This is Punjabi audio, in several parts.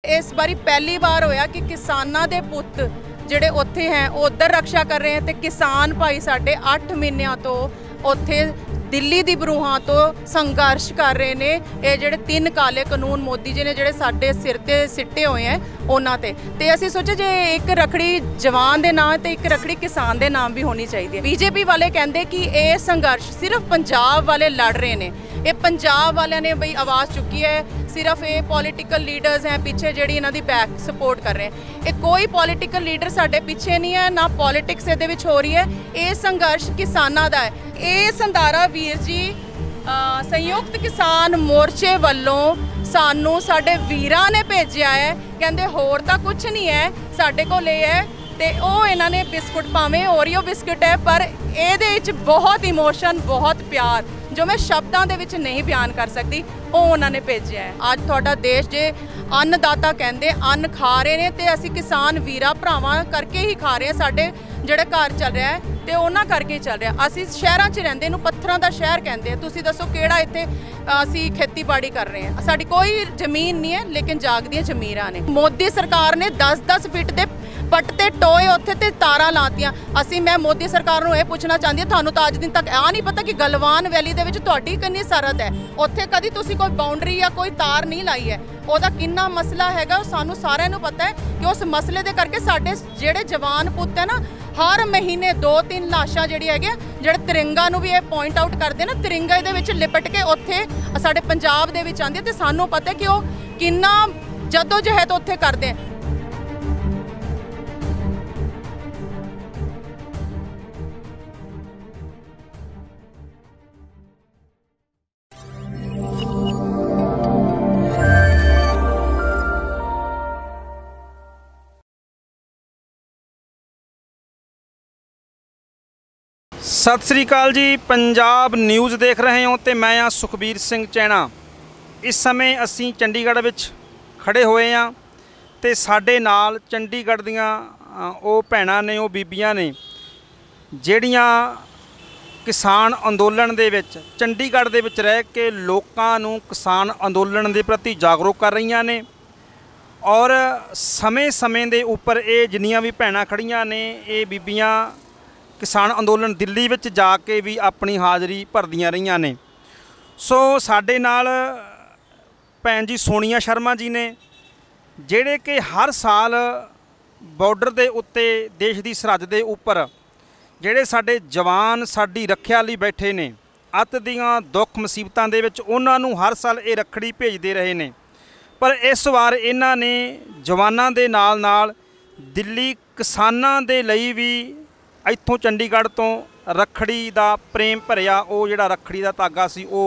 इस बारी पहली बार होया कि किसानां दे पुत्त ਜਿਹੜੇ ਉੱਥੇ हैं ਉਹ उधर रक्षा कर रहे हैं ਤੇ किसान भाई साडे 8 ਮਹੀਨਿਆਂ ਤੋਂ ਉੱਥੇ दिल्ली दी बरूहां तो संघर्ष कर रहे ने। ये ਜਿਹੜੇ 3 काले कानून मोदी जी ने ਜਿਹੜੇ ਸਾਡੇ सिर ते सिट्टे हुए हैं ਉਹਨਾਂ ते ਅਸੀਂ सोचे जे एक रखड़ी जवान दे नाम ते एक रखड़ी किसान दे नाम भी होनी चाहिए। बीजेपी वाले कहते कि ये संघर्ष सिर्फ पंजाब वाले लड़ रहे हैं, ये पंजाब वाले ने बई आवाज़ चुकी है, सिर्फ ये पॉलिटिकल लीडर्स हैं पीछे ਜਿਹੜੀ ਇਹਨਾਂ ਦੀ बैक सपोर्ट कर रहे हैं। ये कोई पॉलिटिकल लीडर साडे पीछे नहीं है, ना पॉलिटिक्स ਇਹਦੇ ਵਿੱਚ हो रही है, ये संघर्ष किसानां दा है। ये संधारा वीर जी संयुक्त किसान मोर्चे वालों सानू साडे वीरां ने भेजिया है, कहंदे होर तां कुछ नहीं है साडे कोल ये है ते ਉਹ ਇਹਨਾਂ ਨੇ बिस्कुट भावें ओरियो बिस्कुट है पर ਇਹਦੇ ਵਿੱਚ बहुत इमोशन बहुत प्यार जो मैं शब्दों के विच नहीं बयान कर सकती वो उन्होंने भेजा है। अज तुहाडा देश जे अन्नदाता कहते अन्न खा रहे हैं तो असी किसान वीरा भरावां करके ही खा रहे हैं, साडे जिहड़ा घर चल रहा है तो उन्हां करके ही चल रहा। असी शहरां च रहिंदे नूं पत्थरां दा शहर कहते हैं, तुसीं दसो किहड़ा इत्थे असी खेतीबाड़ी कर रहे हैं। साडी कोई जमीन नहीं है लेकिन जागदियां जमीरां ने। मोदी सरकार ने 10-10 फीट के पट ते टोए उत्थे ते तारां लातियां। असी मैं मोदी सरकार नूं ये पूछना चाहती हूं, तुहानूं तां अज दिन तक आ नहीं पता कि गलवान वैली दे विच तुहाडी कितनी सरहद है, उत्थे कदी तुसीं कोई बाउंड्री या कोई तार नहीं लाई है। ਉਹਦਾ कितना मसला हैगा सानू सारिਆਂ ਨੂੰ पता है कि उस मसले दे करके साडे ਜਿਹੜੇ जवान पुत्त है ना हर महीने 2-3 लाशां ਜਿਹੜੀ ਹੈਗੇ ਜਿਹੜੇ तिरंगा ਨੂੰ भी ये पॉइंट आउट करते ना, तिरंगा ਇਹਦੇ ਵਿੱਚ ਲਿਪਟ ਕੇ ਉੱਥੇ ਸਾਡੇ ਪੰਜਾਬ ਦੇ ਵਿੱਚ ਆਂਦੇ ਤੇ ਸਾਨੂੰ ਪਤਾ ਕਿ ਉਹ ਕਿੰਨਾ ਜਦੋਜਹਿਦ ਉੱਥੇ ਕਰਦੇ। सत श्री अकाल जी, पंजाब न्यूज़ देख रहे हो तो मैं हाँ सुखबीर सिंह चैना। इस समय असी चंडीगढ़ विच खड़े हुए हाँ तो साडे नाल चंडीगढ़ दियां वो भैणां ने, वो बीबियां ने ਜਿਹੜੀਆਂ किसान अंदोलन दे विच चंडीगढ़ दे विच रह के लोकां नूं किसान अंदोलन दे प्रति जागरूक कर रही ने। और समय समय दे उपर ये जिन्नियां भी भैणां खड़ियां ने, ये बीबियां किसान अंदोलन दिल्ली विच जाके भी अपनी हाज़री भरदियां रहीआं ने। सो साडे नाल भैन जी सोनिया शर्मा जी ने जिहड़े कि हर साल बॉर्डर दे उत्ते देश की सरहद के उपर जिहड़े साडे जवान साडी रखिया लई बैठे ने, अत दीआं दुख मुसीबतां दे विच उन्हां नूं हर साल ये रखड़ी भेजदे रहे ने। पर इस वार इन्हां ने जवानां दे नाल नाल दिल्ली किसानां दे लई भी इत्थों चंडीगढ़ तो रखड़ी दा प्रेम भरिया वो जिहड़ा रखड़ी दा धागा सी वो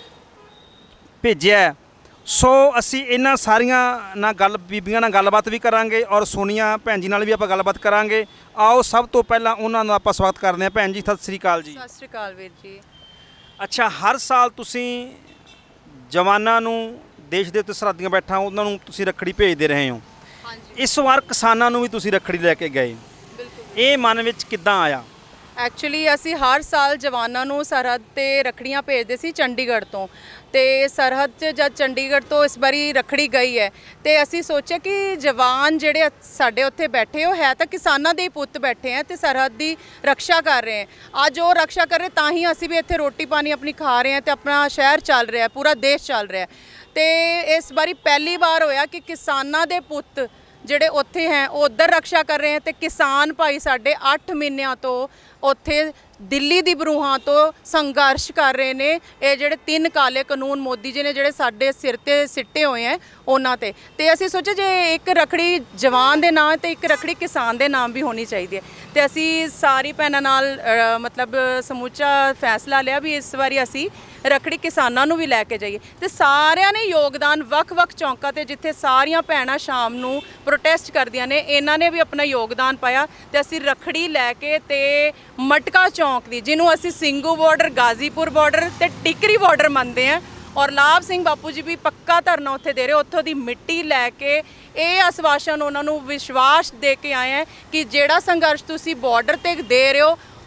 भेजिया। सो असी इन्हां सारियां नाल गल बीबियां नाल गलबात भी करांगे और सोनिया भैन जी नाल भी आपां गलबात करांगे। आओ सब तो पहला उन्हां दा आपां स्वागत करदे हां। भैन जी सत श्री अकाल जी। सत श्री अकाल वीर जी। अच्छा, हर साल तुसीं जवानां नूं देश दे उत्ते सरहदियां बैठा उन्हां नूं तुसीं रखड़ी भेजदे रहे हो। हाँ जी। इस वार किसानां नूं भी तुसीं रखड़ी लैके गए, ये मन विच किद्दां आया? एक्चुअली असी हर साल जवानों नूं सरहद ते रखड़ियां भेजते सी चंडीगढ़ तो, ते सरहद च जब चंडीगढ़ तो इस बारी रखड़ी गई है तो असी सोचे कि जवान जिहड़े साडे उत्थे बैठे हो है तो किसानां दे पुत्त बैठे हैं तो सरहद की रक्षा कर रहे हैं। अज वो रक्षा कर रहे तां ही असी भी इत्थे रोटी पानी अपनी खा रहे हैं तो अपना शहर चल रहा है, पूरा देश चल रहा है। तो इस बारी पहली बार होया कि किसानां दे पुत्त ਜਿਹੜੇ ਉੱਥੇ हैं वो उधर रक्षा कर रहे हैं तो किसान भाई साडे 8 ਮਹੀਨਿਆਂ ਤੋਂ ਉੱਥੇ दिल्ली दी बरूहां तो संघर्ष कर रहे हैं। ये ਜਿਹੜੇ 3 काले कानून मोदी जी ने ਜਿਹੜੇ ਸਾਡੇ सिर ते सिट्टे हुए हैं ਉਹਨਾਂ ते असी सोचे जे एक रखड़ी जवान दे नाम ते एक रखड़ी किसान दे नाम भी होनी चाहिए। तो असी सारी भैणां नाल मतलब समूचा फैसला लिया भी इस बारी असी रखड़ी किसानां नूं भी लैके जाइए। तो सारिਆਂ ने योगदान वख-वख चौंकां ते जिथे सारियां भैणां शाम नूं प्रोटेस्ट करदियां ने, इन्हां ने भी अपना योगदान पाया ते असी रखड़ी लैके ते मटका चौंक दी जिन्हों असी सिंघू बॉर्डर, गाजीपुर बॉर्डर ते टिकरी बॉर्डर मनते हैं और लाभ सिंह बापू जी भी पक्का धरना उत्थे दे रहे, उत्थों दी मिट्टी लैके ये आश्वासन उन्होंने विश्वास दे के आए हैं कि जेड़ा संघर्ष तुसी बॉर्डर ते दे रहे हो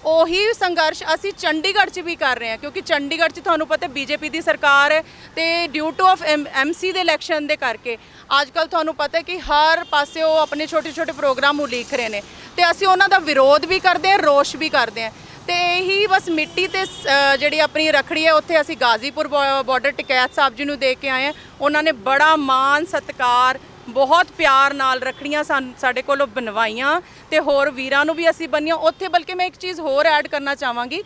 ਉਹੀ ਸੰਘਰਸ਼ ਅਸੀਂ ਚੰਡੀਗੜ੍ਹ 'ਚ ਵੀ ਕਰ ਰਹੇ ਹਾਂ, ਕਿਉਂਕਿ ਚੰਡੀਗੜ੍ਹ 'ਚ ਤੁਹਾਨੂੰ ਪਤਾ ਬੀਜੇਪੀ ਦੀ ਸਰਕਾਰ ਹੈ ਤੇ ਡਿਊ ਟੂ ਆਫ ਐਮਸੀ ਦੇ ਇਲੈਕਸ਼ਨ ਦੇ ਕਰਕੇ ਅੱਜ ਕੱਲ੍ਹ ਤੁਹਾਨੂੰ ਪਤਾ ਕਿ ਹਰ ਪਾਸੇ ਉਹ ਆਪਣੇ ਛੋਟੇ ਛੋਟੇ ਪ੍ਰੋਗਰਾਮ ਉਲੀਕ ਰਹੇ ਨੇ ਤੇ ਅਸੀਂ ਉਹਨਾਂ ਦਾ ਵਿਰੋਧ ਵੀ ਕਰਦੇ ਹਾਂ, ਰੋਸ਼ ਵੀ ਕਰਦੇ ਹਾਂ। ਤੇ ਇਹੀ ਬਸ ਮਿੱਟੀ ਤੇ ਜਿਹੜੀ ਆਪਣੀ ਰੱਖੜੀ ਹੈ ਉੱਥੇ ਅਸੀਂ ਗਾਜ਼ੀਪੁਰ ਬਾਰਡਰ ਟਕੈਤ ਸਾਹਿਬ ਜੀ ਨੂੰ ਦੇ ਕੇ ਆਏ ਹਾਂ। ਉਹਨਾਂ ਨੇ ਬੜਾ ਮਾਣ ਸਤਿਕਾਰ ਬਹੁਤ ਪਿਆਰ ਨਾਲ ਰੱਖੜੀਆਂ ਸਾਡੇ ਕੋਲੋਂ ਬਣਵਾਈਆਂ ਤੇ ਹੋਰ ਵੀਰਾਂ ਨੂੰ ਵੀ ਅਸੀਂ ਬੰਨੀਆਂ ਉੱਥੇ। ਬਲਕਿ ਮੈਂ ਇੱਕ ਚੀਜ਼ ਹੋਰ ਐਡ ਕਰਨਾ ਚਾਹਾਂਗੀ,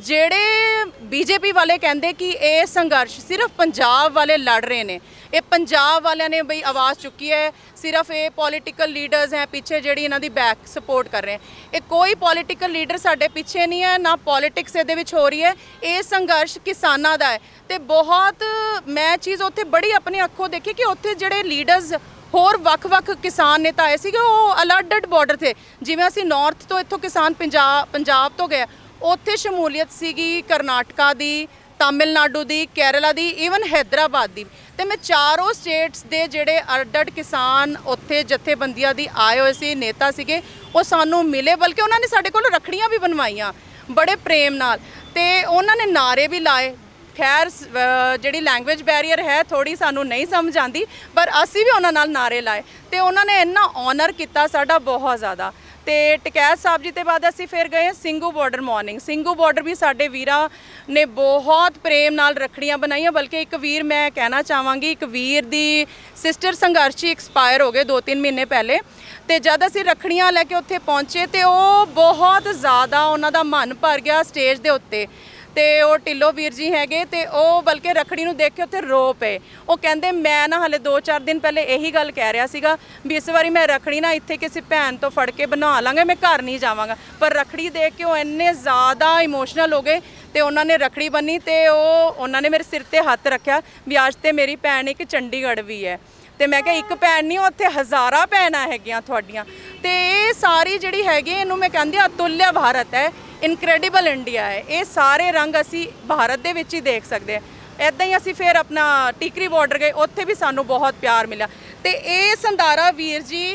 ਜਿਹੜੇ ਬੀਜੇਪੀ ਵਾਲੇ ਕਹਿੰਦੇ ਕਿ ਇਹ ਸੰਘਰਸ਼ ਸਿਰਫ ਪੰਜਾਬ ਵਾਲੇ ਲੜ ਰਹੇ ਨੇ, ਇਹ ਪੰਜਾਬ ਵਾਲਿਆਂ ਨੇ ਬਈ ਆਵਾਜ਼ ਚੁੱਕੀ ਹੈ, ਸਿਰਫ ਇਹ ਪੋਲੀਟੀਕਲ ਲੀਡਰਸ ਹੈ ਪਿੱਛੇ ਜਿਹੜੀ ਇਹਨਾਂ ਦੀ ਬੈਕ ਸਪੋਰਟ ਕਰ ਰਹੇ ਹੈ। ਇਹ ਕੋਈ ਪੋਲੀਟੀਕਲ ਲੀਡਰ ਸਾਡੇ ਪਿੱਛੇ ਨਹੀਂ ਹੈ, ਨਾ ਪੋਲੀਟਿਕਸ ਇਹਦੇ ਵਿੱਚ ਹੋ ਰਹੀ ਹੈ। ਇਹ ਸੰਘਰਸ਼ ਕਿਸਾਨਾਂ ਦਾ ਹੈ ਤੇ ਬਹੁਤ ਮੈਂ ਚੀਜ਼ ਉੱਥੇ ਬੜੀ ਆਪਣੀ ਅੱਖੋਂ ਦੇਖੀ ਕਿ ਉੱਥੇ ਜਿਹੜੇ ਲੀਡਰਸ ਹੋਰ ਵੱਖ-ਵੱਖ ਕਿਸਾਨ ਨੇਤਾ ਆਏ ਸੀਗੇ, ਉਹ ਅਲੱਗ-ਅਲੱਗ ਬਾਰਡਰ ਤੇ, ਜਿਵੇਂ ਅਸੀਂ ਨਾਰਥ ਤੋਂ ਇੱਥੋਂ ਕਿਸਾਨ ਪੰਜਾਬ ਤੋਂ ਗਏ, ਉੱਥੇ ਸ਼ਮੂਲੀਅਤ ਸੀਗੀ ਕਰਨਾਟਕਾ ਦੀ, ਤਾਮਿਲਨਾਡੂ ਦੀ, ਕੇਰਲਾ ਦੀ, ਈਵਨ ਹੈਦਰਾਬਾਦ ਦੀ। ਤੇ ਮੈਂ ਚਾਰੋਂ ਸਟੇਟਸ ਦੇ ਜਿਹੜੇ ਅੱਡ-ਅੱਡ ਕਿਸਾਨ ਉੱਥੇ ਜਥੇਬੰਦੀਆਂ ਦੀ ਆਏ ਹੋਏ ਸੀ, ਨੇਤਾ ਸੀਗੇ, ਉਹ ਸਾਨੂੰ ਮਿਲੇ, ਬਲਕਿ ਉਹਨਾਂ ਨੇ ਸਾਡੇ ਕੋਲ ਰੱਖੜੀਆਂ ਵੀ ਬਣਵਾਈਆਂ ਬੜੇ ਪ੍ਰੇਮ ਨਾਲ ਤੇ ਉਹਨਾਂ ਨੇ ਨਾਅਰੇ ਵੀ ਲਾਏ। ਖੈਰ ਜਿਹੜੀ ਲੈਂਗੁਏਜ ਬੈਰੀਅਰ ਹੈ ਥੋੜੀ ਸਾਨੂੰ ਨਹੀਂ ਸਮਝ ਆਉਂਦੀ, ਪਰ ਅਸੀਂ ਵੀ ਉਹਨਾਂ ਨਾਲ ਨਾਅਰੇ ਲਾਏ ਤੇ ਉਹਨਾਂ ਨੇ ਇੰਨਾ ਆਨਰ ਕੀਤਾ ਸਾਡਾ ਬਹੁਤ ਜ਼ਿਆਦਾ। ਤੇ ਟਕੈਤ ਸਾਹਿਬ ਜੀ ਤੇ ਬਾਅਦ ਅਸੀਂ ਫਿਰ ਗਏ Singhu border morning. Singhu border ਵੀ ਸਾਡੇ ਵੀਰਾਂ ਨੇ ਬਹੁਤ ਪ੍ਰੇਮ ਨਾਲ ਰੱਖੜੀਆਂ ਬਣਾਈਆਂ। ਬਲਕਿ ਇੱਕ ਵੀਰ ਮੈਂ ਕਹਿਣਾ ਚਾਹਾਂਗੀ, ਇੱਕ ਵੀਰ ਦੀ ਸਿਸਟਰ ਸੰਘਰਸ਼ੀ ਐਕਸਪਾਇਰ ਹੋ ਗਏ 2-3 ਮਹੀਨੇ ਪਹਿਲੇ, ਤੇ ਜਦ ਅਸੀਂ ਰੱਖੜੀਆਂ ਲੈ ਕੇ ਉੱਥੇ ਪਹੁੰਚੇ ਤੇ ਉਹ ਬਹੁਤ ਜ਼ਿਆਦਾ ਉਹਨਾਂ ਦਾ ਮਨ ਭਰ ਗਿਆ ਸਟੇਜ ਦੇ ਉੱਤੇ। ਤੇ ਉਹ ਢਿੱਲੋਂ ਵੀਰ ਜੀ ਹੈਗੇ ਤੇ ਉਹ ਬਲਕਿ ਰੱਖੜੀ ਨੂੰ ਦੇਖ ਕੇ ਉੱਥੇ ਰੋ ਪਏ। ਉਹ ਕਹਿੰਦੇ ਮੈਂ ਨਾ ਹਲੇ 2-4 ਦਿਨ ਪਹਿਲੇ ਇਹੀ ਗੱਲ ਕਹਿ ਰਿਹਾ ਸੀਗਾ ਵੀ ਇਸ ਵਾਰੀ ਮੈਂ ਰੱਖੜੀ ਨਾ ਇੱਥੇ ਕਿਸੇ ਭੈਣ ਤੋਂ ਫੜ ਕੇ ਬਣਾ ਲਾਂਗੇ, ਮੈਂ ਘਰ ਨਹੀਂ ਜਾਵਾਂਗਾ। ਪਰ ਰੱਖੜੀ ਦੇਖ ਕੇ ਉਹ ਇੰਨੇ ਜ਼ਿਆਦਾ ਇਮੋਸ਼ਨਲ ਹੋ ਗਏ ਤੇ ਉਹਨਾਂ ਨੇ ਰੱਖੜੀ ਬੰਨੀ ਤੇ ਉਹਨਾਂ ਨੇ ਮੇਰੇ ਸਿਰ ਤੇ ਹੱਥ ਰੱਖਿਆ ਵੀ ਅੱਜ ਤੇ ਮੇਰੀ ਭੈਣ ਇੱਕ ਚੰਡੀਗੜ੍ਹ ਵੀ ਹੈ। ਤੇ ਮੈਂ ਕਿਹਾ ਇੱਕ ਭੈਣ ਨਹੀਂ, ਉੱਥੇ ਹਜ਼ਾਰਾਂ ਭੈਣਾਂ ਹੈਗੀਆਂ ਤੁਹਾਡੀਆਂ। ਤੇ ਇਹ ਸਾਰੀ ਜਿਹੜੀ ਹੈਗੀ ਇਹਨੂੰ ਮੈਂ ਕਹਿੰਦੀ ਅਤੁੱਲਿਆ ਭਾਰਤ ਹੈ, ਇਨਕ੍ਰੈਡੀਬਲ ਇੰਡੀਆ ਹੈ। ਇਹ ਸਾਰੇ ਰੰਗ ਅਸੀਂ ਭਾਰਤ ਦੇ ਵਿੱਚ ਹੀ ਦੇਖ ਸਕਦੇ ਹਾਂ। ਇੱਦਾਂ ਹੀ ਅਸੀਂ ਫਿਰ ਆਪਣਾ ਟਿਕਰੀ ਬਾਰਡਰ ਗਏ, ਉੱਥੇ ਵੀ ਸਾਨੂੰ ਬਹੁਤ ਪਿਆਰ ਮਿਲਿਆ। ਤੇ ਇਹ ਸੰਧਾਰਾ ਵੀਰ ਜੀ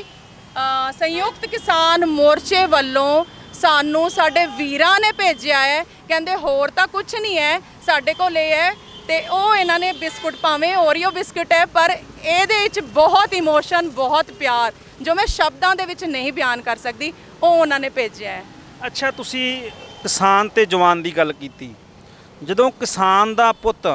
ਸੰਯੁਕਤ ਕਿਸਾਨ ਮੋਰਚੇ ਵੱਲੋਂ ਸਾਨੂੰ ਸਾਡੇ ਵੀਰਾਂ ਨੇ ਭੇਜਿਆ ਹੈ। ਕਹਿੰਦੇ ਹੋਰ ਤਾਂ ਕੁਝ ਨਹੀਂ ਹੈ ਸਾਡੇ ਕੋਲ ਇਹ ਹੈ। ਤੇ ਉਹ ਇਹਨਾਂ ਨੇ ਬਿਸਕੁਟ, ਭਾਵੇਂ ਓਰੀਓ ਬਿਸਕੁਟ ਹੈ, ਪਰ ਇਹਦੇ ਵਿੱਚ ਬਹੁਤ ਇਮੋਸ਼ਨ, ਬਹੁਤ ਪਿਆਰ ਜੋ ਮੈਂ ਸ਼ਬਦਾਂ ਦੇ ਵਿੱਚ ਨਹੀਂ ਬਿਆਨ ਕਰ ਸਕਦੀ, ਉਹ ਉਹਨਾਂ ਨੇ ਭੇਜਿਆ ਹੈ। ਅੱਛਾ, ਤੁਸੀਂ ਕਿਸਾਨ ਤੇ ਜਵਾਨ ਦੀ ਗੱਲ ਕੀਤੀ। ਜਦੋਂ ਕਿਸਾਨ ਦਾ ਪੁੱਤ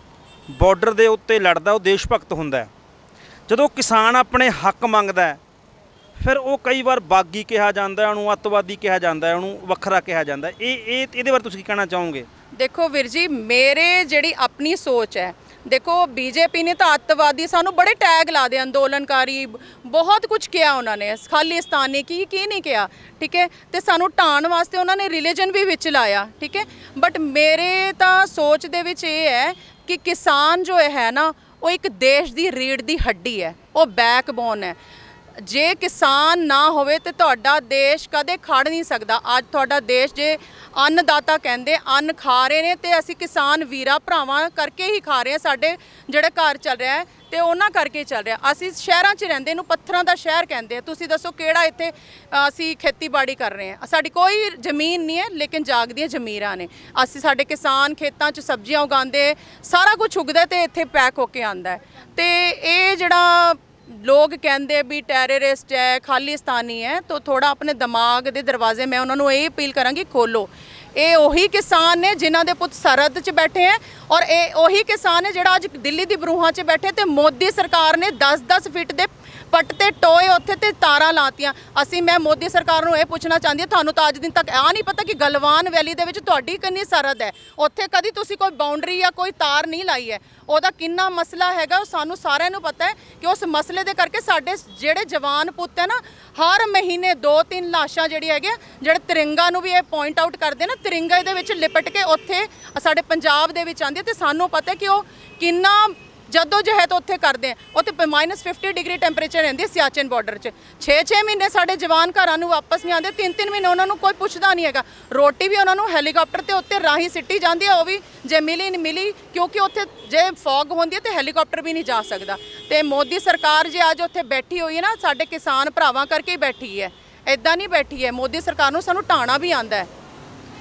ਬਾਰਡਰ ਦੇ ਉੱਤੇ ਲੜਦਾ, ਉਹ ਦੇਸ਼ ਭਗਤ ਹੁੰਦਾ। ਜਦੋਂ ਕਿਸਾਨ ਆਪਣੇ ਹੱਕ ਮੰਗਦਾ ਫਿਰ ਉਹ ਕਈ ਵਾਰ ਬਾਗੀ ਕਿਹਾ ਜਾਂਦਾ, ਉਹਨੂੰ ਅੱਤਵਾਦੀ ਕਿਹਾ ਜਾਂਦਾ, ਉਹਨੂੰ ਵੱਖਰਾ ਕਿਹਾ ਜਾਂਦਾ। ਇਹਦੇ ਬਾਰੇ ਤੁਸੀਂ ਕੀ ਕਹਿਣਾ ਚਾਹੋਗੇ? ਦੇਖੋ ਵੀਰ ਜੀ, ਮੇਰੇ ਜਿਹੜੀ ਆਪਣੀ ਸੋਚ ਹੈ, ਦੇਖੋ ਬੀਜੇਪੀ ਨੇ ਤਾਂ ਅੱਤਵਾਦੀ ਸਾਨੂੰ ਬੜੇ ਟੈਗ ਲਾ ਦੇ, ਅੰਦੋਲਨਕਾਰੀ, ਬਹੁਤ ਕੁਝ ਕਿਹਾ ਉਹਨਾਂ ਨੇ, ਖਾਲਿਸਤਾਨੀ ਕੀ ਨਹੀਂ ਕਿਹਾ, ਠੀਕ ਹੈ। ਤੇ ਸਾਨੂੰ ਢਾਣ ਵਾਸਤੇ ਉਹਨਾਂ ਨੇ ਰਿਲੀਜਨ ਵੀ ਵਿੱਚ ਲਾਇਆ, ਠੀਕ ਹੈ। ਬਟ ਮੇਰੇ ਤਾਂ ਸੋਚ ਦੇ ਵਿੱਚ ਇਹ ਹੈ ਕਿ ਕਿਸਾਨ ਜੋ ਹੈ ਨਾ, ਉਹ ਇੱਕ ਦੇਸ਼ ਦੀ ਰੀੜ੍ਹ ਦੀ ਹੱਡੀ ਹੈ, ਉਹ ਬੈਕਬੋਨ ਹੈ। ਜੇ ਕਿਸਾਨ ਨਾ ਹੋਵੇ ਤੇ ਤੁਹਾਡਾ ਦੇਸ਼ ਕਦੇ ਖੜ ਨਹੀਂ ਸਕਦਾ। ਅੱਜ ਤੁਹਾਡਾ ਦੇਸ਼ ਜੇ ਅੰਨਦਾਤਾ ਕਹਿੰਦੇ ਅੰਨ ਖਾ ਰਹੇ ਨੇ ਤੇ ਅਸੀਂ ਕਿਸਾਨ ਵੀਰਾਂ ਭਰਾਵਾਂ ਕਰਕੇ ਹੀ ਖਾ ਰਹੇ ਹਾਂ। ਸਾਡੇ ਜਿਹੜਾ ਘਰ ਚੱਲ ਰਿਹਾ ਹੈ ਤੇ ਉਹਨਾਂ ਕਰਕੇ ਚੱਲ ਰਿਹਾ। ਅਸੀਂ ਸ਼ਹਿਰਾਂ 'ਚ ਰਹਿੰਦੇ, ਇਹਨੂੰ ਪੱਥਰਾਂ ਦਾ ਸ਼ਹਿਰ ਕਹਿੰਦੇ ਆ। ਤੁਸੀਂ ਦੱਸੋ ਕਿਹੜਾ ਇੱਥੇ ਅਸੀਂ ਖੇਤੀਬਾੜੀ ਕਰ ਰਹੇ ਹਾਂ? ਸਾਡੀ ਕੋਈ ਜ਼ਮੀਨ ਨਹੀਂ ਹੈ, ਲੇਕਿਨ ਜਾਗਦੀਆਂ ਜ਼ਮੀਰਾਂ ਨੇ। ਅਸੀਂ ਸਾਡੇ ਕਿਸਾਨ ਖੇਤਾਂ 'ਚ ਸਬਜ਼ੀਆਂ ਉਗਾਉਂਦੇ, ਸਾਰਾ ਕੁਝ ਉਗਦਾ ਤੇ ਇੱਥੇ ਪੈਕ ਹੋ ਕੇ ਆਉਂਦਾ। ਤੇ ਇਹ ਜਿਹੜਾ ਲੋਕ ਕਹਿੰਦੇ ਵੀ ਟੈਰਰਿਸਟ ਹੈ, ਖਾਲਿਸਤਾਨੀ ਹੈ, ਤਾਂ ਥੋੜਾ ਆਪਣੇ ਦਿਮਾਗ ਦੇ ਦਰਵਾਜ਼ੇ ਮੈਂ ਉਹਨਾਂ ਨੂੰ ਇਹ ਅਪੀਲ ਕਰਾਂਗੀ ਖੋਲੋ। ਇਹ ਉਹੀ ਕਿਸਾਨ ਨੇ ਜਿਨ੍ਹਾਂ ਦੇ ਪੁੱਤ ਸਰਹੱਦ 'ਚ ਬੈਠੇ ਹੈ, ਔਰ ਇਹ ਉਹੀ ਕਿਸਾਨ ਹੈ ਜਿਹੜਾ ਅੱਜ ਦਿੱਲੀ ਦੀ ਬਰੂਹਾਂ 'ਚ ਬੈਠੇ ਤੇ ਮੋਦੀ ਸਰਕਾਰ ਨੇ 10-10 ਫਿੱਟ ਦੇ ਪੱਟ ਤੇ ਟੋਏ ਉੱਥੇ ਤੇ ਤਾਰਾਂ ਲਾਤੀਆਂ। ਮੈਂ ਮੋਦੀ ਸਰਕਾਰ ਨੂੰ ਇਹ ਪੁੱਛਣਾ ਚਾਹੁੰਦੀ ਹਾਂ, ਤੁਹਾਨੂੰ ਤਾਂ ਅੱਜ ਦਿਨ ਤੱਕ ਆ ਨਹੀਂ ਪਤਾ ਕਿ ਗਲਵਾਨ ਵੈਲੀ ਦੇ ਵਿੱਚ ਤੁਹਾਡੀ ਕਿੰਨੀ ਸਰਹੱਦ ਹੈ? ਉੱਥੇ ਕਦੀ ਤੁਸੀਂ ਕੋਈ ਬਾਉਂਡਰੀ ਜਾਂ ਕੋਈ ਤਾਰ ਨਹੀਂ ਲਾਈ ਹੈ। ਉਹਦਾ ਕਿੰਨਾ ਮਸਲਾ ਹੈਗਾ ਉਹ ਸਾਨੂੰ ਸਾਰਿਆਂ ਨੂੰ ਪਤਾ ਹੈ ਕਿ ਉਸ ਮਸਲੇ ਦੇ ਕਰਕੇ ਸਾਡੇ ਜਿਹੜੇ ਜਵਾਨ ਪੁੱਤ ਹੈ ਨਾ, ਹਰ ਮਹੀਨੇ 2-3 ਲਾਸ਼ਾਂ ਜਿਹੜੀ ਹੈਗੀਆਂ, ਜਿਹੜੇ ਤਿਰੰਗਾ ਨੂੰ ਵੀ ਇਹ ਪੁਆਇੰਟ ਆਊਟ ਕਰਦੇ ਨਾ, ਤਿਰੰਗੇ ਦੇ ਵਿੱਚ ਲਿਪਟ ਕੇ ਉੱਥੇ ਸਾਡੇ ਪੰਜਾਬ ਦੇ ਵਿੱਚ ਆਉਂਦੇ। ਤੇ ਸਾਨੂੰ ਪਤਾ ਕਿ ਉਹ ਕਿੰਨਾ ਜਦੋਜਹਿਦ ਉੱਥੇ ਕਰਦੇ ਆ। ਉੱਥੇ -50 ਡਿਗਰੀ ਟੈਂਪਰੇਚਰ ਰਹਿੰਦੀ ਸਿਆਚਿਨ ਬਾਰਡਰ 'ਚ। 6-6 ਮਹੀਨੇ ਸਾਡੇ ਜਵਾਨ ਘਰਾਂ ਨੂੰ ਵਾਪਸ ਨਹੀਂ ਆਉਂਦੇ, 3-3 ਮਹੀਨੇ ਉਹਨਾਂ ਨੂੰ ਕੋਈ ਪੁੱਛਦਾ ਨਹੀਂ ਹੈਗਾ। ਰੋਟੀ ਵੀ ਉਹਨਾਂ ਨੂੰ ਹੈਲੀਕਾਪਟਰ ਤੇ ਉੱਤੇ ਰਾਹੀਂ ਸਿੱਟੀ ਜਾਂਦੀ ਹੈ, ਉਹ ਵੀ ਜੇ ਮਿਲੀ ਨਹੀਂ ਮਿਲੀ, ਕਿਉਂਕਿ ਉੱਥੇ ਜੇ ਫੌਗ ਹੁੰਦੀ ਹੈ ਤੇ ਹੈਲੀਕਾਪਟਰ ਵੀ ਨਹੀਂ ਜਾ ਸਕਦਾ। ਤੇ ਮੋਦੀ ਸਰਕਾਰ ਜੇ ਅੱਜ ਉੱਥੇ ਬੈਠੀ ਹੋਈ ਹੈ ਨਾ, ਸਾਡੇ ਕਿਸਾਨ ਭਰਾਵਾਂ ਕਰਕੇ ਹੀ ਬੈਠੀ ਹੈ, ਇੱਦਾਂ ਨਹੀਂ ਬੈਠੀ ਹੈ। ਮੋਦੀ ਸਰਕਾਰ ਨੂੰ ਸਾਨੂੰ ਢਾਣਾ ਵੀ ਆਉਂਦਾ ਹੈ।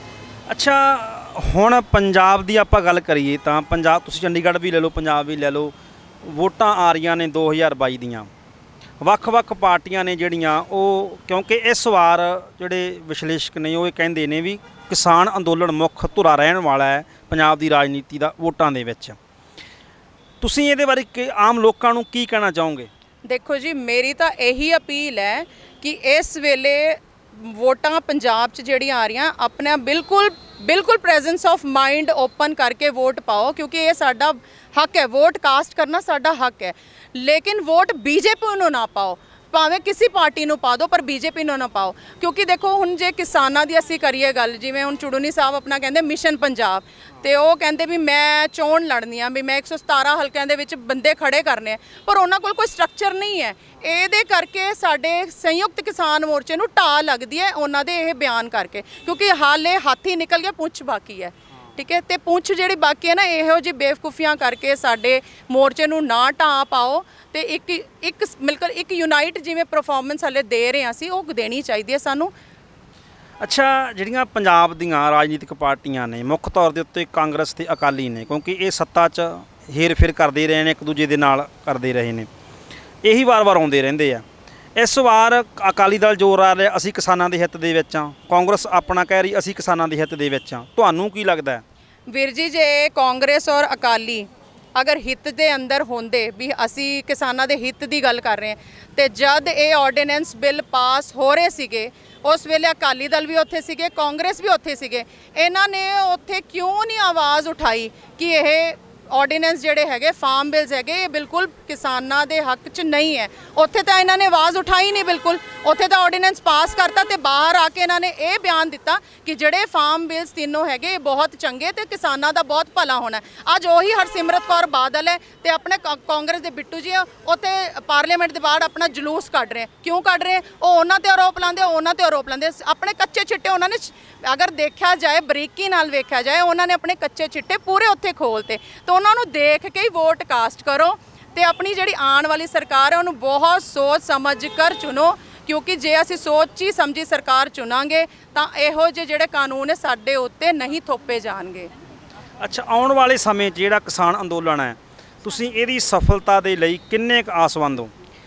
ਅੱਛਾ, ਹੁਣ ਪੰਜਾਬ ਦੀ ਆਪਾਂ ਗੱਲ ਕਰੀਏ ਤਾਂ ਪੰਜਾਬ, ਤੁਸੀਂ ਚੰਡੀਗੜ੍ਹ ਵੀ ਲੈ ਲਓ, ਪੰਜਾਬ ਵੀ ਲੈ ਲਓ, ਵੋਟਾਂ ਆ ਰਹੀਆਂ ਨੇ 2022 ਦੀਆਂ। ਵੱਖ-ਵੱਖ ਪਾਰਟੀਆਂ ਨੇ ਜਿਹੜੀਆਂ ਉਹ, ਕਿਉਂਕਿ ਇਸ ਵਾਰ ਜਿਹੜੇ ਵਿਸ਼ਲੇਸ਼ਕ ਨੇ ਉਹ ਇਹ ਕਹਿੰਦੇ ਨੇ ਵੀ ਕਿਸਾਨ ਅੰਦੋਲਨ ਮੁੱਖ ਧੁਰਾ ਰਹਿਣ ਵਾਲਾ ਹੈ ਪੰਜਾਬ ਦੀ ਰਾਜਨੀਤੀ ਦਾ ਵੋਟਾਂ ਦੇ ਵਿੱਚ। ਤੁਸੀਂ ਇਹਦੇ ਬਾਰੇ ਆਮ ਲੋਕਾਂ ਨੂੰ ਕੀ ਕਹਿਣਾ ਚਾਹੋਗੇ? ਦੇਖੋ ਜੀ, ਮੇਰੀ ਤਾਂ ਇਹੀ ਅਪੀਲ ਹੈ ਕਿ ਇਸ ਵੇਲੇ ਵੋਟਾਂ ਪੰਜਾਬ 'ਚ ਜਿਹੜੀਆਂ ਆ ਰਹੀਆਂ, ਆਪਣਾ ਬਿਲਕੁਲ ਪ੍ਰੈਜ਼ੈਂਸ ਆਫ ਮਾਈਂਡ ਓਪਨ ਕਰਕੇ ਵੋਟ ਪਾਓ, ਕਿਉਂਕਿ ਇਹ ਸਾਡਾ ਹੱਕ ਹੈ। ਵੋਟ ਕਾਸਟ ਕਰਨਾ ਸਾਡਾ ਹੱਕ ਹੈ, ਲੇਕਿਨ ਵੋਟ ਬੀਜੇਪੀ ਨੂੰ ਨਾ ਪਾਓ। ਭਾਵੇਂ ਕਿਸੇ ਪਾਰਟੀ ਨੂੰ ਪਾ ਦਿਓ, ਪਰ ਬੀਜੇਪੀ ਨੂੰ ਨਾ ਪਾਓ। ਕਿਉਂਕਿ ਦੇਖੋ, ਹੁਣ ਜੇ ਕਿਸਾਨਾਂ ਦੀ ਅਸੀਂ ਕਰੀਏ ਗੱਲ, ਜਿਵੇਂ ਹੁਣ ਚੁੜੂਨੀ ਸਾਹਿਬ ਆਪਣਾ ਕਹਿੰਦੇ ਮਿਸ਼ਨ ਪੰਜਾਬ, ਤੇ ਉਹ ਕਹਿੰਦੇ ਵੀ ਮੈਂ ਚੋਣ ਲੜਨੀ ਆ, ਵੀ ਮੈਂ 117 ਹਲਕਿਆਂ ਦੇ ਵਿੱਚ ਬੰਦੇ ਖੜੇ ਕਰਨੇ ਆ, ਪਰ ਉਹਨਾਂ ਕੋਲ ਕੋਈ ਸਟਰਕਚਰ ਨਹੀਂ ਹੈ। ਇਹਦੇ ਕਰਕੇ ਸਾਡੇ ਸੰਯੁਕਤ ਕਿਸਾਨ ਮੋਰਚੇ ਨੂੰ ਢਾਹ ਲੱਗਦੀ ਹੈ ਉਹਨਾਂ ਦੇ ਇਹ ਬਿਆਨ ਕਰਕੇ, ਕਿਉਂਕਿ ਹਾਲੇ ਹਾਥੀ ਨਿਕਲ ਗਿਆ, ਪੁੰਛ ਬਾਕੀ ਹੈ। ਠੀਕ ਹੈ, ਤੇ ਪੁੰਛ ਜਿਹੜੀ ਬਾਕੀ ਹੈ ਨਾ, ਇਹੋ ਜਿਹੀ ਬੇਵਕੂਫੀਆਂ ਕਰਕੇ ਸਾਡੇ ਮੋਰਚੇ ਨੂੰ ਨਾ ਢਾਹ ਪਾਓ, ਤੇ ਇੱਕ ਮਿਲकर ਇੱਕ ਯੂਨਾਈਟ ਜਿਵੇਂ ਪਰਫਾਰਮੈਂਸ ਹਲੇ ਦੇ ਰਹੇ ਹਾਂ ਅਸੀਂ, ਉਹ ਦੇਣੀ ਚਾਹੀਦੀ ਹੈ ਸਾਨੂੰ। ਅੱਛਾ, ਜਿਹੜੀਆਂ ਪੰਜਾਬ ਦੀਆਂ ਰਾਜਨੀਤਿਕ ਪਾਰਟੀਆਂ ਨੇ, ਮੁੱਖ ਤੌਰ ਦੇ ਉੱਤੇ ਕਾਂਗਰਸ ਤੇ ਅਕਾਲੀ ਨੇ, ਕਿਉਂਕਿ ਇਹ ਸੱਤਾ 'ਚ ਹੇਰ ਫੇਰ ਕਰਦੇ ਰਹੇ ਨੇ, ਇੱਕ ਦੂਜੇ ਦੇ ਨਾਲ ਕਰਦੇ ਰਹੇ ਨੇ, ਇਹੀ ਵਾਰ-ਵਾਰ ਆਉਂਦੇ ਰਹਿੰਦੇ ਆ। ਇਸ ਵਾਰ ਅਕਾਲੀ ਦਲ ਜ਼ੋਰ ਆ ਰਿਹਾ ਅਸੀਂ ਕਿਸਾਨਾਂ ਦੇ ਹਿੱਤ ਦੇ ਵਿੱਚ ਹਾਂ, ਕਾਂਗਰਸ ਆਪਣਾ ਕਹਿ ਰਹੀ ਅਸੀਂ ਕਿਸਾਨਾਂ ਦੇ ਹਿੱਤ ਦੇ ਵਿੱਚ ਹਾਂ। ਤੁਹਾਨੂੰ ਕੀ ਲੱਗਦਾ ਹੈ? ਵੀਰ ਜੀ, ਜੇ ਕਾਂਗਰਸ ਔਰ ਅਕਾਲੀ ਅਗਰ ਹਿੱਤ ਦੇ ਅੰਦਰ ਹੁੰਦੇ ਵੀ ਅਸੀਂ ਕਿਸਾਨਾਂ ਦੇ ਹਿੱਤ ਦੀ ਗੱਲ ਕਰ ਰਹੇ ਹਾਂ, ਤੇ ਜਦ ਇਹ ਆਰਡੀਨੈਂਸ ਬਿੱਲ ਪਾਸ ਹੋ ਰਹੇ ਸੀਗੇ, ਉਸ ਵੇਲੇ ਅਕਾਲੀ ਦਲ ਵੀ ਉੱਥੇ ਸੀਗੇ, ਕਾਂਗਰਸ ਵੀ ਉੱਥੇ ਸੀਗੇ। ਇਹਨਾਂ ਨੇ ਉੱਥੇ ਕਿਉਂ ਨਹੀਂ ਆਵਾਜ਼ ਉਠਾਈ ਕਿ ਇਹ ਆਰਡੀਨੈਂਸ ਜਿਹੜੇ ਹੈਗੇ, ਫਾਰਮ ਬਿਲਸ ਹੈਗੇ, ਇਹ ਬਿਲਕੁਲ ਕਿਸਾਨਾਂ ਦੇ ਹੱਕ 'ਚ ਨਹੀਂ ਹੈ? ਉੱਥੇ ਤਾਂ ਇਹਨਾਂ ਨੇ ਆਵਾਜ਼ ਉਠਾਈ ਨਹੀਂ ਬਿਲਕੁਲ। ਉੱਥੇ ਤਾਂ ਆਰਡੀਨੈਂਸ ਪਾਸ ਕਰਤਾ, ਤੇ ਬਾਹਰ ਆ ਕੇ ਇਹਨਾਂ ਨੇ ਇਹ ਬਿਆਨ ਦਿੱਤਾ ਕਿ ਜਿਹੜੇ ਫਾਰਮ ਬਿਲਸ ਤਿੰਨੋਂ ਹੈਗੇ ਇਹ ਬਹੁਤ ਚੰਗੇ ਤੇ ਕਿਸਾਨਾਂ ਦਾ ਬਹੁਤ ਭਲਾ ਹੋਣਾ। ਅੱਜ ਉਹੀ ਹਰਸਿਮਰਤ ਕੌਰ ਬਾਦਲ ਹੈ ਤੇ ਆਪਣੇ ਕਾਂਗਰਸ ਦੇ ਬਿੱਟੂ ਜੀ ਉੱਥੇ ਪਾਰਲੀਮੈਂਟ ਦੇ ਬਾਹਰ ਆਪਣਾ ਜਲੂਸ ਕੱਢ ਰਹੇ। ਕਿਉਂ ਕੱਢ ਰਹੇ? ਉਹ ਉਹਨਾਂ ਤੇ ਆਰੋਪ ਲਾਉਂਦੇ, ਉਹਨਾਂ ਤੇ ਆਰੋਪ ਲਾਉਂਦੇ। ਆਪਣੇ ਕੱਚੇ ਚਿੱਟੇ ਉਹਨਾਂ ਨੇ, ਅਗਰ ਦੇਖਿਆ ਜਾਏ, ਬਰੀਕੀ ਨਾਲ ਵੇਖਿਆ ਜਾਏ, ਉਹਨਾਂ ਨੇ ਆਪਣੇ ਕੱਚੇ ਚਿੱਟੇ ਪੂਰੇ ਉੱਥੇ ਖੋਲਤੇ। ਤੇ ਉਹਨਾਂ ਨੂੰ ਦੇਖ ਕੇ ਹੀ ਵੋਟ ਕਾਸਟ ਕਰੋ, ਤੇ ਆਪਣੀ ਜਿਹੜੀ ਆਉਣ ਵਾਲੀ ਸਰਕਾਰ ਹੈ ਉਹਨੂੰ ਬਹੁਤ ਸੋਚ ਸਮਝ ਕਰ ਚੁਣੋ, ਕਿਉਂਕਿ ਜੇ ਅਸੀਂ ਸੋਚੀ ਸਮਝੀ ਸਰਕਾਰ ਚੁਣਾਂਗੇ ਤਾਂ ਇਹੋ ਜਿਹੇ ਜਿਹੜੇ ਕਾਨੂੰਨ ਹੈ ਸਾਡੇ ਉੱਤੇ ਨਹੀਂ ਥੋਪੇ ਜਾਣਗੇ। ਅੱਛਾ, ਆਉਣ ਵਾਲੇ ਸਮੇਂ 'ਚ ਜਿਹੜਾ ਕਿਸਾਨ ਅੰਦੋਲਨ ਹੈ, ਤੁਸੀਂ ਇਹਦੀ ਸਫਲਤਾ ਦੇ ਲਈ ਕਿੰਨੇ ਕੁ ਆਸਵੰਦ ਹੋ?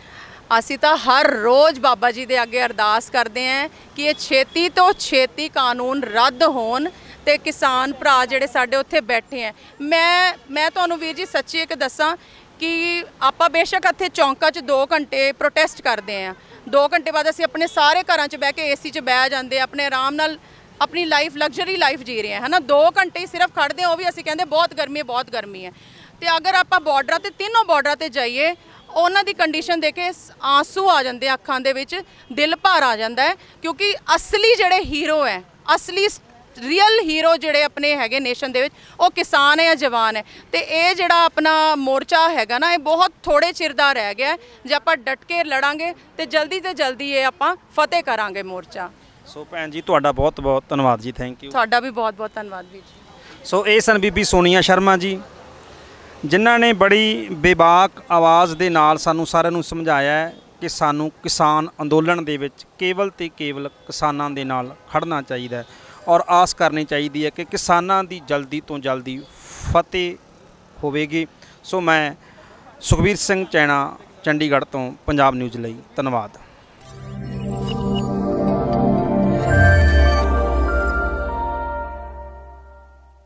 ਅਸੀਂ ਤਾਂ ਹਰ ਰੋਜ਼ ਬਾਬਾ ਜੀ ਦੇ ਅੱਗੇ ਅਰਦਾਸ ਕਰਦੇ ਹਾਂ ਕਿ ਇਹ ਛੇਤੀ ਤੋਂ ਛੇਤੀ ਕਾਨੂੰਨ ਰੱਦ ਹੋਣ ਤੇ ਕਿਸਾਨ ਭਰਾ ਜਿਹੜੇ ਸਾਡੇ ਉੱਥੇ ਬੈਠੇ ਹੈ। ਮੈਂ ਤੁਹਾਨੂੰ ਵੀਰ ਜੀ ਸੱਚੀ ਇੱਕ ਦੱਸਾਂ ਕਿ ਆਪਾਂ ਬੇਸ਼ੱਕ ਇੱਥੇ ਚੌਂਕਾਂ 'ਚ 2 ਘੰਟੇ ਪ੍ਰੋਟੈਸਟ ਕਰਦੇ ਹਾਂ, 2 ਘੰਟੇ ਬਾਅਦ ਅਸੀਂ ਆਪਣੇ ਸਾਰੇ ਘਰਾਂ 'ਚ ਬਹਿ ਕੇ ਏਸੀ 'ਚ ਬਹਿ ਜਾਂਦੇ, ਆਪਣੇ ਆਰਾਮ ਨਾਲ ਆਪਣੀ ਲਾਈਫ, ਲਗਜ਼ਰੀ ਲਾਈਫ ਜੀ ਰਹੇ ਹਾਂ, ਹੈ ਨਾ। 2 ਘੰਟੇ ਹੀ ਸਿਰਫ ਖੜ੍ਹਦੇ, ਉਹ ਵੀ ਅਸੀਂ ਕਹਿੰਦੇ ਬਹੁਤ ਗਰਮੀ ਹੈ, ਬਹੁਤ ਗਰਮੀ ਹੈ। ਤੇ ਅਗਰ ਆਪਾਂ ਬਾਰਡਰਾਂ ਤੇ, ਤਿੰਨੋਂ ਬਾਰਡਰਾਂ ਤੇ ਜਾਈਏ, ਉਹਨਾਂ ਦੀ ਕੰਡੀਸ਼ਨ ਦੇਖ ਕੇ ਆਂਸੂ ਆ ਜਾਂਦੇ ਅੱਖਾਂ ਦੇ ਵਿੱਚ, ਦਿਲ ਭਰ ਆ ਜਾਂਦਾ ਹੈ, ਕਿਉਂਕਿ ਅਸਲੀ ਜਿਹੜੇ ਹੀਰੋ ਹੈ, ਅਸਲੀ ਰੀਅਲ ਹੀਰੋ ਜਿਹੜੇ ਆਪਣੇ ਹੈਗੇ ਨੇਸ਼ਨ ਦੇ ਵਿੱਚ, ਉਹ ਕਿਸਾਨ ਹੈ ਜਾਂ ਜਵਾਨ ਹੈ। ਤੇ ਇਹ ਜਿਹੜਾ ਆਪਣਾ ਮੋਰਚਾ ਹੈਗਾ ਨਾ, ਇਹ ਬਹੁਤ ਥੋੜੇ ਚਿਰ ਦਾ ਰਹਿ ਗਿਆ। ਜੇ ਆਪਾਂ ਡਟ ਕੇ ਲੜਾਂਗੇ ਤੇ ਜਲਦੀ ਤੋਂ ਜਲਦੀ ਇਹ ਆਪਾਂ ਫਤਿਹ ਕਰਾਂਗੇ ਮੋਰਚਾ। ਸੋ ਭੈਣ ਜੀ, ਤੁਹਾਡਾ ਬਹੁਤ ਬਹੁਤ ਧੰਨਵਾਦ ਜੀ। Thank you. ਤੁਹਾਡਾ ਵੀ ਬਹੁਤ ਬਹੁਤ ਧੰਨਵਾਦ ਵੀਰ ਜੀ। ਸੋ ਇਹ ਸਨ ਬੀਬੀ ਸੋਨੀਆ ਸ਼ਰਮਾ ਜੀ, ਜਿਨ੍ਹਾਂ ਨੇ ਬੜੀ ਬੇਬਾਕ ਆਵਾਜ਼ ਦੇ ਨਾਲ ਸਾਨੂੰ ਸਾਰਿਆਂ ਨੂੰ ਸਮਝਾਇਆ ਹੈ ਕਿ ਸਾਨੂੰ ਕਿਸਾਨ ਅੰਦੋਲਨ ਦੇ ਵਿੱਚ ਕੇਵਲ ਤੇ ਕੇਵਲ ਕਿਸਾਨਾਂ ਦੇ ਨਾਲ ਖੜਨਾ ਚਾਹੀਦਾ ਹੈ, ਔਰ ਆਸ ਕਰਨੀ ਚਾਹੀਦੀ ਹੈ ਕਿ ਕਿਸਾਨਾਂ ਦੀ ਜਲਦੀ ਤੋਂ ਜਲਦੀ ਫਤਿਹ ਹੋਵੇਗੀ। ਸੋ ਮੈਂ ਸੁਖਬੀਰ ਸਿੰਘ ਚੈਣਾ, ਚੰਡੀਗੜ੍ਹ ਤੋਂ ਪੰਜਾਬ ਨਿਊਜ਼ ਲਈ, ਧੰਨਵਾਦ।